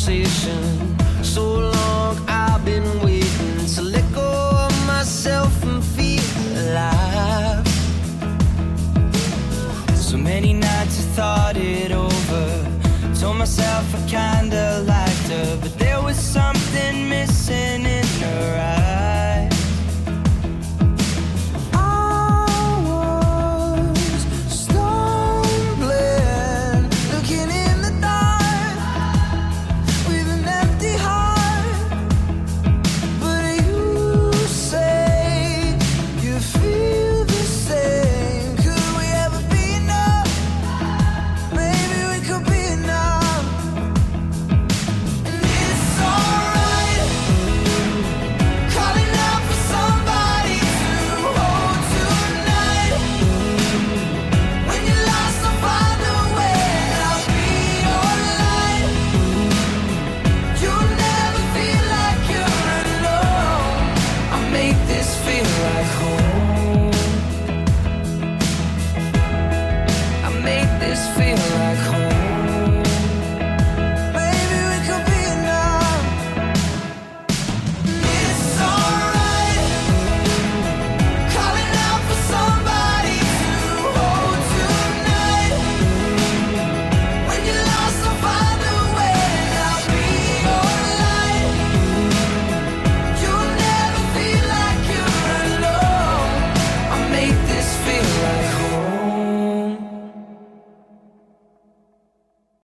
conversation. So long I've been waiting to let go of myself and feel alive. So many nights I thought it over, told myself I kinda liked her, but there was something